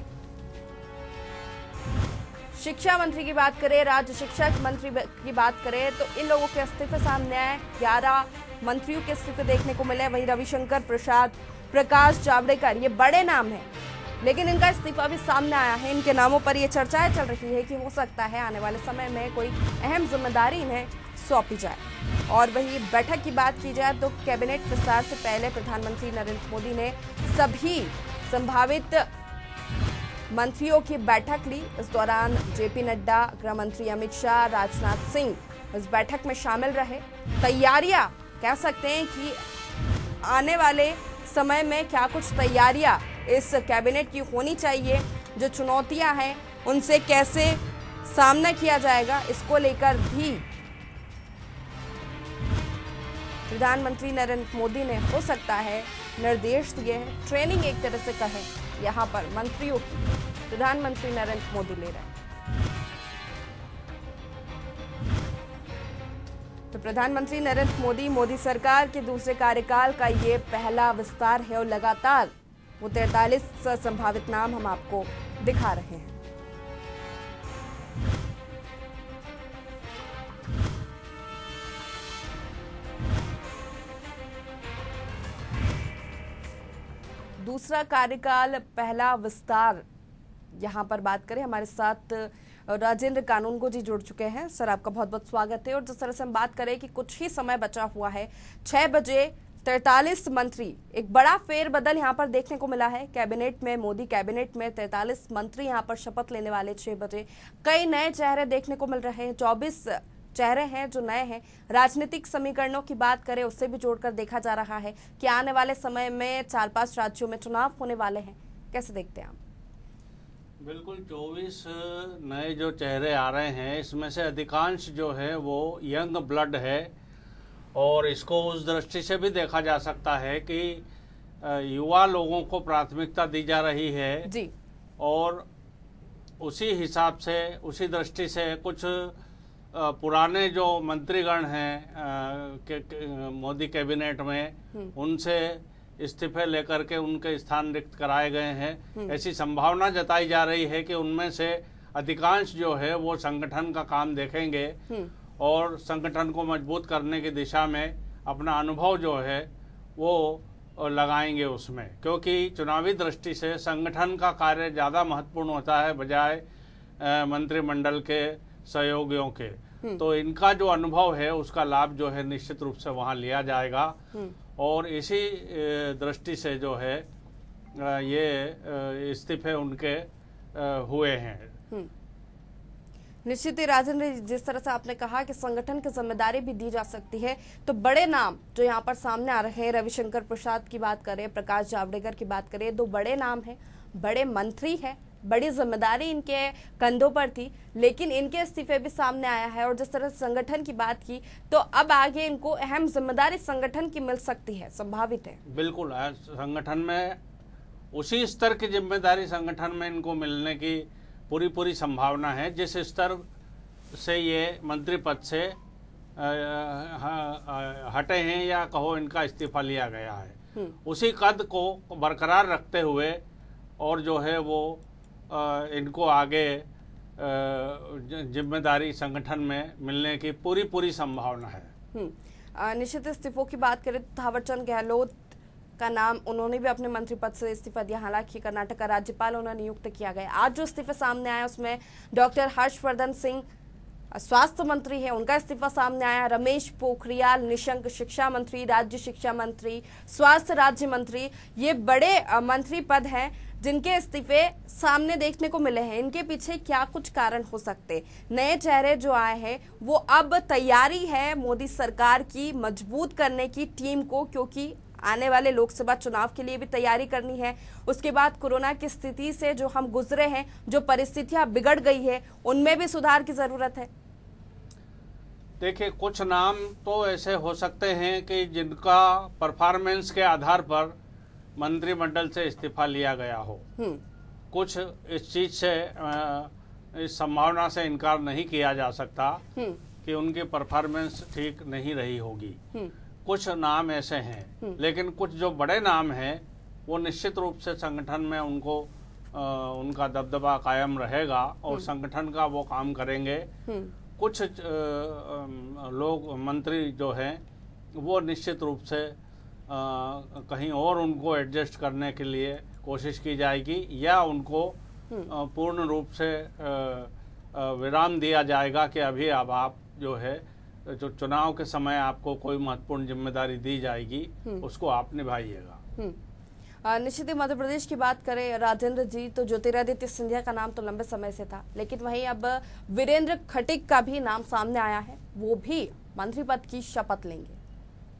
शिक्षा मंत्री की बात करें, राज्य शिक्षा मंत्री की बात करें, तो इन लोगों के इस्तीफे सामने आए। 11 मंत्रियों के इस्तीफे देखने को मिले। वहीं रविशंकर प्रसाद, प्रकाश जावड़ेकर, ये बड़े नाम हैं, लेकिन इनका इस्तीफा भी सामने आया है। इनके नामों पर ये चर्चाएं चल रही है कि हो सकता है आने वाले समय में कोई अहम जिम्मेदारी इन्हें सौंपी जाए। और वही बैठक की बात की जाए तो कैबिनेट विस्तार से पहले प्रधानमंत्री नरेंद्र मोदी ने सभी संभावित मंत्रियों की बैठक ली। इस दौरान जेपी नड्डा, गृह मंत्री अमित शाह, राजनाथ सिंह इस बैठक में शामिल रहे। तैयारियां कह सकते हैं कि आने वाले समय में क्या कुछ तैयारियां इस कैबिनेट की होनी चाहिए। जो चुनौतियां हैं उनसे कैसे सामना किया जाएगा, इसको लेकर भी प्रधानमंत्री नरेंद्र मोदी ने हो सकता है निर्देश दिए हैं। ट्रेनिंग एक तरह से कहें यहाँ पर मंत्रियों की प्रधानमंत्री नरेंद्र मोदी ले रहे हैं। तो प्रधानमंत्री नरेंद्र मोदी सरकार के दूसरे कार्यकाल का ये पहला विस्तार है और लगातार वो 43 संभावित नाम हम आपको दिखा रहे हैं। दूसरा कार्यकाल पहला विस्तार, यहां पर बात करें, हमारे साथ राजेंद्र कानूनगो जी जुड़ चुके हैं। सर, आपका बहुत बहुत स्वागत है। और जिस तरह से हम बात करें कि कुछ ही समय बचा हुआ है, 6 बजे 43 मंत्री, एक बड़ा फेरबदल यहां पर देखने को मिला है कैबिनेट में। मोदी कैबिनेट में 43 मंत्री यहां पर शपथ लेने वाले 6 बजे। कई नए चेहरे देखने को मिल रहे हैं, 24 चेहरे हैं जो नए हैं। राजनीतिक समीकरणों की बात करें, उससे भी जोड़कर देखा जा रहा है कि आने वाले समय में 4-5 राज्यों में चुनाव होने वाले हैं। कैसे देखते हैं आप? बिल्कुल, 24 नए जो चेहरे आ रहे हैं, इसमें से अधिकांश जो है वो यंग ब्लड है। और इसको उस दृष्टि से भी देखा जा सकता है कि युवा लोगों को प्राथमिकता दी जा रही है जी। और उसी हिसाब से, उसी दृष्टि से कुछ पुराने जो मंत्रीगण हैं मोदी कैबिनेट में, उनसे इस्तीफे लेकर के उनके स्थान रिक्त कराए गए हैं। ऐसी संभावना जताई जा रही है कि उनमें से अधिकांश जो है वो संगठन का काम देखेंगे और संगठन को मजबूत करने की दिशा में अपना अनुभव जो है वो लगाएंगे उसमें, क्योंकि चुनावी दृष्टि से संगठन का कार्य ज़्यादा महत्वपूर्ण होता है बजाय मंत्रिमंडल के सहयोगियों के। तो इनका जो अनुभव है उसका लाभ जो है निश्चित रूप से वहाँ लिया जाएगा। और इसी दृष्टि से जो है ये इस्तीफे उनके हुए हैं। निश्चित ही राजेंद्र, जिस तरह से आपने कहा कि संगठन की जिम्मेदारी भी दी जा सकती है, तो बड़े नाम जो यहाँ पर सामने आ रहे हैं, रविशंकर प्रसाद की बात करें, प्रकाश जावड़ेकर की बात करें, 2 बड़े नाम हैं, बड़े मंत्री हैं, बड़ी जिम्मेदारी इनके कंधों पर थी, लेकिन इनके इस्तीफे भी सामने आया है। और जिस तरह से संगठन की बात की, तो अब आगे इनको अहम जिम्मेदारी संगठन की मिल सकती है, संभावित है। बिल्कुल, संगठन में उसी स्तर की जिम्मेदारी संगठन में इनको मिलने की पूरी संभावना है जिस स्तर से ये मंत्री पद से हटे हैं, या कहो इनका इस्तीफा लिया गया है। उसी कद को बरकरार रखते हुए और जो है वो इनको आगे जिम्मेदारी संगठन में मिलने की पूरी संभावना है। निश्चित इस्तीफों की बात करें तो थावरचंद गहलोत का नाम, उन्होंने भी अपने मंत्री पद से इस्तीफा दिया। हालांकि कर्नाटक का राज्यपाल उन्हें नियुक्त किया गया। आज जो इस्तीफा सामने आया उसमें डॉक्टर हर्षवर्धन सिंह स्वास्थ्य मंत्री है, उनका इस्तीफा सामने आया। रमेश पोखरियाल निशंक शिक्षा मंत्री, राज्य शिक्षा मंत्री, स्वास्थ्य राज्य मंत्री, ये बड़े मंत्री पद हैं जिनके इस्तीफे सामने देखने को मिले हैं। इनके पीछे क्या कुछ कारण हो सकते? नए चेहरे जो आए हैं वो अब तैयारी है मोदी सरकार की मजबूत करने की टीम को, क्योंकि आने वाले लोकसभा चुनाव के लिए भी तैयारी करनी है। उसके बाद कोरोना की स्थिति से जो हम गुजरे हैं, जो परिस्थितियां बिगड़ गई है, उनमें भी सुधार की जरूरत है। देखिए, कुछ नाम तो ऐसे हो सकते हैं कि जिनका परफॉर्मेंस के आधार पर मंत्रिमंडल से इस्तीफा लिया गया हो। कुछ इस चीज से, इस संभावना से इनकार नहीं किया जा सकता कि उनकी परफॉर्मेंस ठीक नहीं रही होगी। कुछ नाम ऐसे हैं, लेकिन कुछ जो बड़े नाम हैं वो निश्चित रूप से संगठन में उनको उनका दबदबा कायम रहेगा और संगठन का वो काम करेंगे। कुछ लोग, मंत्री जो हैं, वो निश्चित रूप से कहीं और उनको एडजस्ट करने के लिए कोशिश की जाएगी, या उनको पूर्ण रूप से विराम दिया जाएगा कि अभी अब आप जो है, जो चुनाव के समय आपको कोई महत्वपूर्ण जिम्मेदारी दी जाएगी उसको आप निभाइएगा। निश्चित ही मध्य प्रदेश की बात करें राजेंद्र जी, तो ज्योतिरादित्य सिंधिया का नाम तो लंबे समय से था, लेकिन वहीं अब वीरेंद्र खटीक का भी नाम सामने आया है, वो भी मंत्री पद की शपथ लेंगे।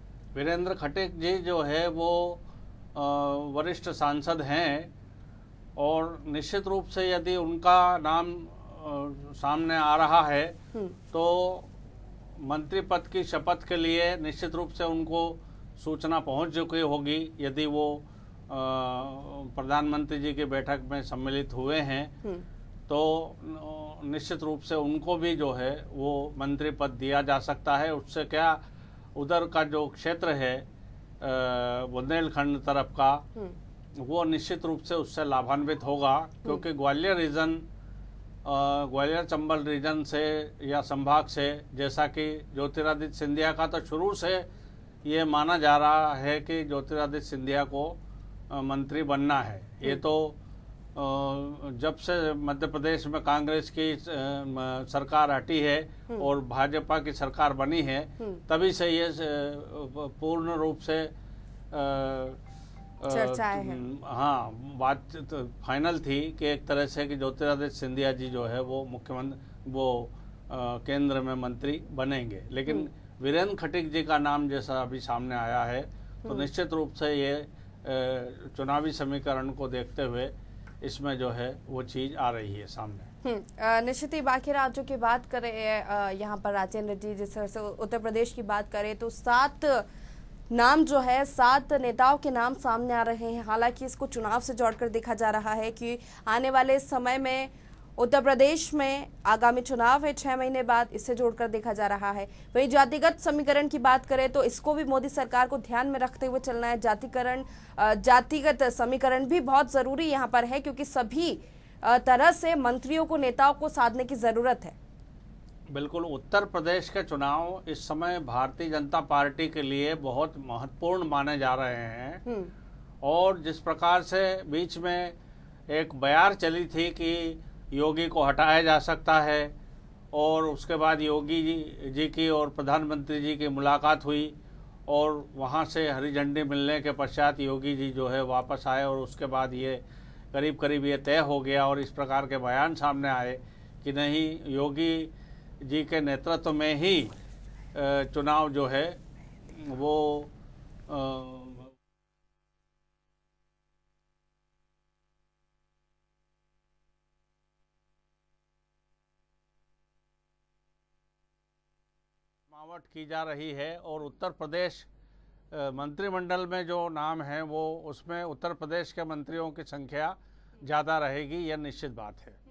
वीरेंद्र खटीक जी जो है वो वरिष्ठ सांसद हैं और निश्चित रूप से यदि उनका नाम सामने आ रहा है तो मंत्री पद की शपथ के लिए निश्चित रूप से उनको सूचना पहुंच चुकी होगी। यदि वो प्रधानमंत्री जी की बैठक में सम्मिलित हुए हैं तो निश्चित रूप से उनको भी जो है वो मंत्री पद दिया जा सकता है। उससे क्या उधर का जो क्षेत्र है बुंदेलखंड तरफ का वो निश्चित रूप से उससे लाभान्वित होगा, क्योंकि ग्वालियर रीजन ग्वालियर चंबल रीजन से या संभाग से, जैसा कि ज्योतिरादित्य सिंधिया का तो शुरू से ये माना जा रहा है कि ज्योतिरादित्य सिंधिया को मंत्री बनना है। ये तो जब से मध्य प्रदेश में कांग्रेस की सरकार हटी है और भाजपा की सरकार बनी है तभी से ये पूर्ण रूप से चर्चाएं हैं। हाँ, बात तो फाइनल थी कि एक तरह से कि ज्योतिरादित्य सिंधिया जी जो है वो मुख्यमंत्री केंद्र में मंत्री बनेंगे, लेकिन वीरेंद्र खटीक जी का नाम जैसा अभी सामने आया है तो निश्चित रूप से ये चुनावी समीकरण को देखते हुए इसमें जो है वो चीज आ रही है सामने। निश्चित ही बाकी राज्यों की बात करें, यहाँ पर राजेंद्र जी, जिस तरह से उत्तर प्रदेश की बात करें तो 7 नाम जो है 7 नेताओं के नाम सामने आ रहे हैं। हालांकि इसको चुनाव से जोड़कर देखा जा रहा है कि आने वाले समय में उत्तर प्रदेश में आगामी चुनाव है 6 महीने बाद, इससे जोड़कर देखा जा रहा है। वही जातिगत समीकरण की बात करें तो इसको भी मोदी सरकार को ध्यान में रखते हुए चलना है। जातिगत समीकरण भी बहुत जरूरी यहाँ पर है, क्योंकि सभी तरह से मंत्रियों को, नेताओं को साधने की जरूरत है। बिल्कुल, उत्तर प्रदेश के चुनाव इस समय भारतीय जनता पार्टी के लिए बहुत महत्वपूर्ण माने जा रहे हैं। और जिस प्रकार से बीच में एक बयार चली थी कि योगी को हटाया जा सकता है और उसके बाद योगी जी की और प्रधानमंत्री जी की मुलाकात हुई और वहां से हरी झंडी मिलने के पश्चात योगी जी जो है वापस आए और उसके बाद ये करीब करीब ये तय हो गया और इस प्रकार के बयान सामने आए कि नहीं, योगी जी के नेतृत्व में ही चुनाव जो है वो समावट की जा रही है। और उत्तर प्रदेश मंत्रिमंडल में जो नाम है वो उसमें उत्तर प्रदेश के मंत्रियों की संख्या ज़्यादा रहेगी, यह निश्चित बात है।